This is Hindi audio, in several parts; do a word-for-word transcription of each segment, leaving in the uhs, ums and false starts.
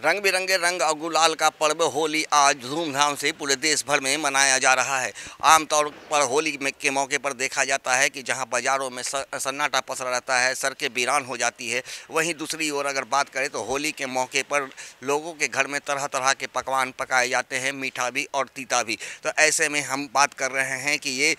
रंग बिरंगे रंग और गुलाल का पर्व होली आज धूमधाम से पूरे देश भर में मनाया जा रहा है। आमतौर पर होली में के मौके पर देखा जाता है कि जहां बाज़ारों में सन्नाटा पसरा रहता है, सड़कें वीरान हो जाती है, वहीं दूसरी ओर अगर बात करें तो होली के मौके पर लोगों के घर में तरह तरह के पकवान पकाए जाते हैं, मीठा भी और तीता भी। तो ऐसे में हम बात कर रहे हैं कि ये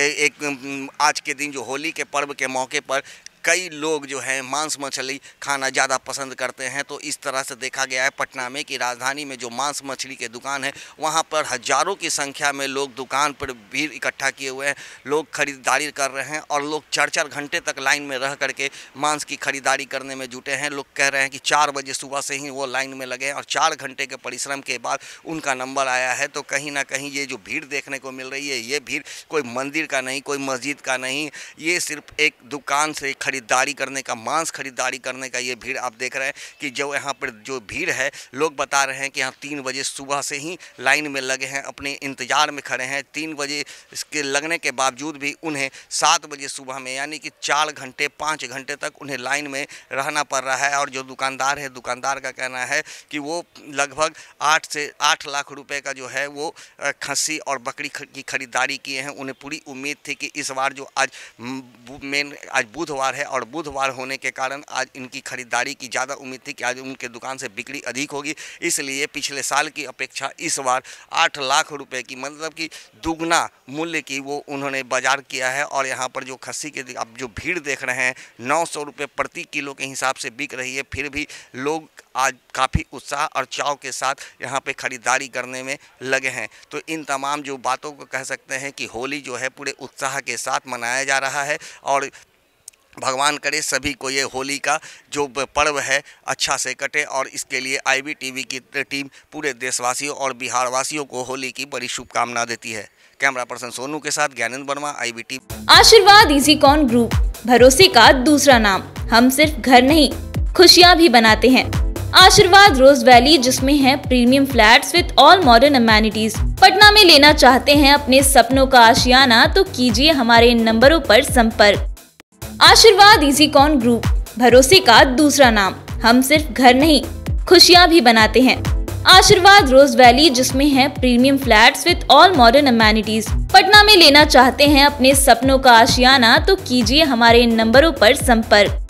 एक आज के दिन जो होली के पर्व के मौके पर कई लोग जो है मांस मछली खाना ज़्यादा पसंद करते हैं। तो इस तरह से देखा गया है पटना में कि राजधानी में जो मांस मछली के दुकान है वहां पर हज़ारों की संख्या में लोग दुकान पर भीड़ इकट्ठा किए हुए हैं, लोग खरीदारी कर रहे हैं और लोग चार चार घंटे तक लाइन में रह करके मांस की खरीदारी करने में जुटे हैं। लोग कह रहे हैं कि चार बजे सुबह से ही वो लाइन में लगे हैं और चार घंटे के परिश्रम के बाद उनका नंबर आया है। तो कहीं ना कहीं ये जो भीड़ देखने को मिल रही है, ये भीड़ कोई मंदिर का नहीं, कोई मस्जिद का नहीं, ये सिर्फ एक दुकान से खरीदारी करने का, मांस खरीदारी करने का ये भीड़ आप देख रहे हैं कि जो यहाँ पर जो भीड़ है, लोग बता रहे हैं कि यहाँ तीन बजे सुबह से ही लाइन में लगे हैं, अपने इंतज़ार में खड़े हैं। तीन बजे इसके लगने के बावजूद भी उन्हें सात बजे सुबह में यानी कि चार घंटे पाँच घंटे तक उन्हें लाइन में रहना पड़ रहा है। और जो दुकानदार है, दुकानदार का कहना है कि वो लगभग आठ से आठ लाख रुपए का जो है वो खस्सी और बकरी की खरीदारी किए हैं। उन्हें पूरी उम्मीद थी कि इस बार जो आज मेन आज बुधवार है और बुधवार होने के कारण आज इनकी खरीदारी की ज़्यादा उम्मीद थी कि आज उनके दुकान से बिक्री अधिक होगी, इसलिए पिछले साल की अपेक्षा इस बार आठ लाख रुपए की मतलब कि दुगना मूल्य की वो उन्होंने बाजार किया है। और यहाँ पर जो खस्सी के अब जो भीड़ देख रहे हैं नौ सौ रुपये प्रति किलो के हिसाब से बिक रही है, फिर भी लोग आज काफ़ी उत्साह और चाव के साथ यहाँ पे ख़रीदारी करने में लगे हैं। तो इन तमाम जो बातों को कह सकते हैं कि होली जो है पूरे उत्साह के साथ मनाया जा रहा है और भगवान करे सभी को ये होली का जो पर्व है अच्छा से कटे। और इसके लिए आईबी टीवी की टीम पूरे देशवासियों और बिहार वासियों को होली की बड़ी शुभकामना देती है। कैमरा पर्सन सोनू के साथ ज्ञानेंद्र वर्मा, आईबी टीवी। आशीर्वाद इजीकॉन ग्रुप, भरोसे का दूसरा नाम। हम सिर्फ घर नहीं, खुशियाँ भी बनाते हैं। आशीर्वाद रोज वैली, जिसमें है premium flats with all modern amenities. Patna में लेना चाहते हैं अपने सपनों का आशियाना, तो कीजिए हमारे इन नंबरों पर संपर्क। आशीर्वाद इजीकॉन ग्रुप, भरोसे का दूसरा नाम। हम सिर्फ घर नहीं, खुशियाँ भी बनाते हैं। आशीर्वाद रोज वैली, जिसमें है premium flats with all modern amenities. Patna में लेना चाहते हैं अपने सपनों का आशियाना, तो कीजिए हमारे इन नंबरों पर संपर्क।